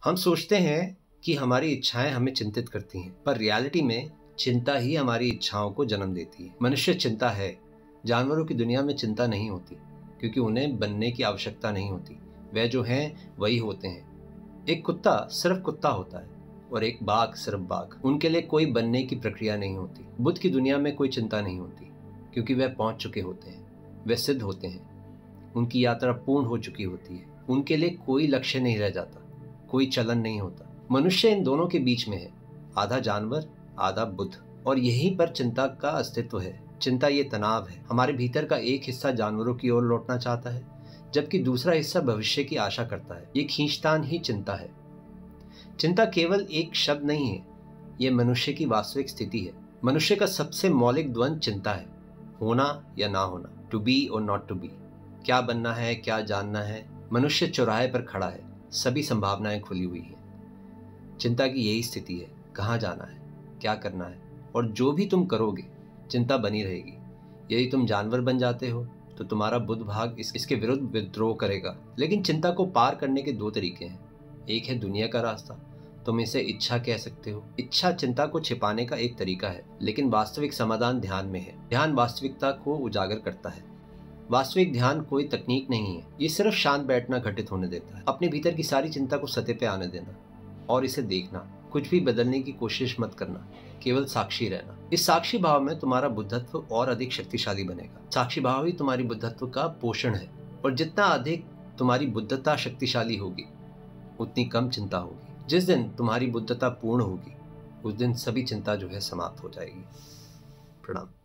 हम सोचते हैं कि हमारी इच्छाएं हमें चिंतित करती हैं, पर रियलिटी में चिंता ही हमारी इच्छाओं को जन्म देती है। मनुष्य चिंता है। जानवरों की दुनिया में चिंता नहीं होती, क्योंकि उन्हें बनने की आवश्यकता नहीं होती। वह जो हैं वही होते हैं। एक कुत्ता सिर्फ कुत्ता होता है और एक बाघ सिर्फ बाघ। उनके लिए कोई बनने की प्रक्रिया नहीं होती। बुद्ध की दुनिया में कोई चिंता नहीं होती, क्योंकि वह पहुंच चुके होते हैं, वे सिद्ध होते हैं, उनकी यात्रा पूर्ण हो चुकी होती है। उनके लिए कोई लक्ष्य नहीं रह जाता, कोई चलन नहीं होता। मनुष्य इन दोनों के बीच में है, आधा जानवर आधा बुद्ध, और यहीं पर चिंता का अस्तित्व है। चिंता ये तनाव है। हमारे भीतर का एक हिस्सा जानवरों की ओर लौटना चाहता है, जबकि दूसरा हिस्सा भविष्य की आशा करता है। ये खींचतान ही चिंता है। चिंता केवल एक शब्द नहीं है, ये मनुष्य की वास्तविक स्थिति है। मनुष्य का सबसे मौलिक द्वंद चिंता है, होना या ना होना, टू बी और नॉट टू बी। क्या बनना है, क्या जानना है। मनुष्य चौराहे पर खड़ा है, सभी संभावनाएं खुली हुई हैं। चिंता की यही स्थिति है, कहाँ जाना है, क्या करना है, और जो भी तुम करोगे चिंता बनी रहेगी। यदि तुम जानवर बन जाते हो तो तुम्हारा बुद्ध भाग इसके विरुद्ध विद्रोह करेगा। लेकिन चिंता को पार करने के दो तरीके हैं। एक है दुनिया का रास्ता, तुम इसे इच्छा कह सकते हो। इच्छा चिंता को छिपाने का एक तरीका है, लेकिन वास्तविक समाधान ध्यान में है। ध्यान वास्तविकता को उजागर करता है। वास्तविक ध्यान कोई तकनीक नहीं है, ये सिर्फ शांत बैठना घटित होने देता है। अपने भीतर की सारी चिंता को सतह पे आने देना और इसे देखना। कुछ भी बदलने की कोशिश मत करना, केवल साक्षी रहना। इस साक्षी भाव में तुम्हारा बुद्धत्व और अधिक शक्तिशाली बनेगा। साक्षी भाव ही तुम्हारी बुद्धत्व का पोषण है, और जितना अधिक तुम्हारी बुद्धता शक्तिशाली होगी उतनी कम चिंता होगी। जिस दिन तुम्हारी बुद्धता पूर्ण होगी उस दिन सभी चिंता जो है समाप्त हो जाएगी। प्रणाम।